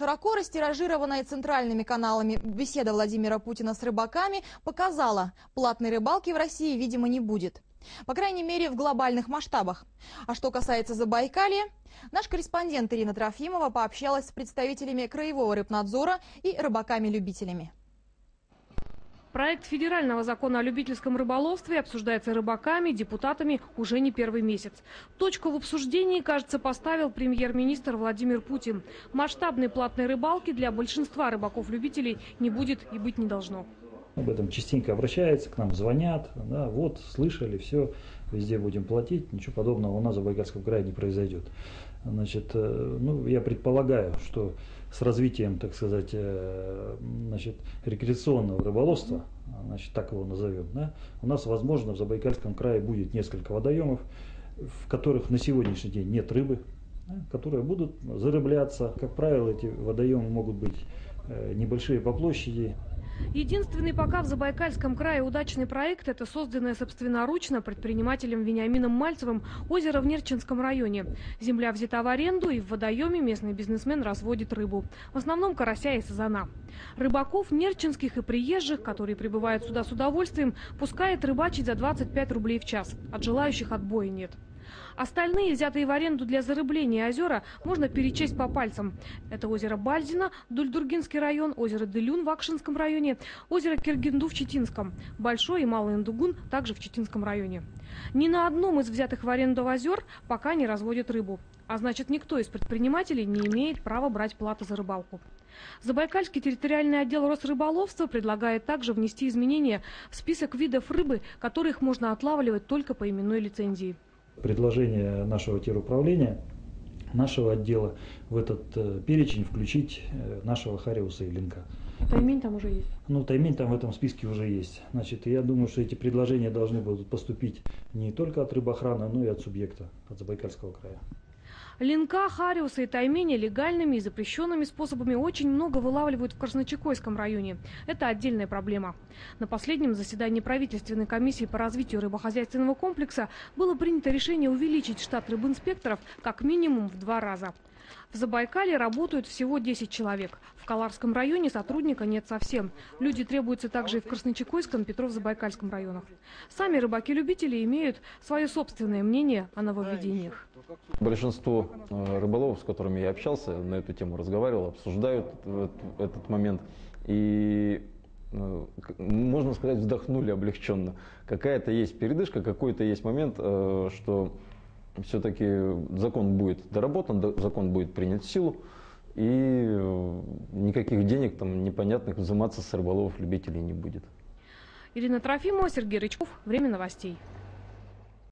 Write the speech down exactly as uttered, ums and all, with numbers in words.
Широко растиражированная центральными каналами беседа Владимира Путина с рыбаками показала, платной рыбалки в России, видимо, не будет. По крайней мере, в глобальных масштабах. А что касается Забайкалья, наш корреспондент Ирина Трофимова пообщалась с представителями Краевого рыбнадзора и рыбаками-любителями. Проект федерального закона о любительском рыболовстве обсуждается рыбаками, депутатами уже не первый месяц. Точку в обсуждении, кажется, поставил премьер-министр Владимир Путин. Масштабной платной рыбалки для большинства рыбаков-любителей не будет и быть не должно. Об этом частенько обращаются, к нам звонят, да, вот, слышали, все, везде будем платить, ничего подобного у нас в Забайкальском крае не произойдет. Значит, ну, я предполагаю, что с развитием, так сказать, значит, рекреационного рыболовства, значит, так его назовем, да, у нас, возможно, в Забайкальском крае будет несколько водоемов, в которых на сегодняшний день нет рыбы, да, которые будут зарыбляться. Как правило, эти водоемы могут быть небольшие по площади. Единственный пока в Забайкальском крае удачный проект – это созданное собственноручно предпринимателем Вениамином Мальцевым озеро в Нерчинском районе. Земля взята в аренду, и в водоеме местный бизнесмен разводит рыбу. В основном карася и сазана. Рыбаков нерчинских и приезжих, которые прибывают сюда с удовольствием, пускает рыбачить за двадцать пять рублей в час. От желающих отбоя нет. Остальные, взятые в аренду для зарыбления озера, можно перечесть по пальцам. Это озеро Бальзино, Дульдургинский район, озеро Делюн в Акшинском районе, озеро Киргинду в Читинском, Большой и Малый Индугун также в Читинском районе. Ни на одном из взятых в аренду озер пока не разводят рыбу. А значит, никто из предпринимателей не имеет права брать плату за рыбалку. Забайкальский территориальный отдел Росрыболовства предлагает также внести изменения в список видов рыбы, которых можно отлавливать только по именной лицензии. Предложение нашего теруправления, нашего отдела в этот э, перечень включить э, нашего хариуса и линка. Таймень там уже есть? Ну, таймень там в этом списке уже есть. Значит, я думаю, что эти предложения должны будут поступить не только от рыбоохраны, но и от субъекта, от Забайкальского края. Линка, хариуса и тайменя легальными и запрещенными способами очень много вылавливают в Красночекойском районе. Это отдельная проблема. На последнем заседании правительственной комиссии по развитию рыбохозяйственного комплекса было принято решение увеличить штат рыбинспекторов как минимум в два раза. В Забайкалье работают всего десять человек. В Каларском районе сотрудника нет совсем. Люди требуются также и в Красночекойском, Петров-Забайкальском районах. Сами рыбаки-любители имеют свое собственное мнение о нововведениях. Большинство рыболовов, с которыми я общался, на эту тему разговаривал, обсуждают этот момент. И, можно сказать, вздохнули облегченно. Какая-то есть передышка, какой-то есть момент, что все-таки закон будет доработан, закон будет принят в силу, и никаких денег там непонятных взиматься с рыболовов любителей не будет. Ирина Трофимова, Сергей Рычков. Время новостей.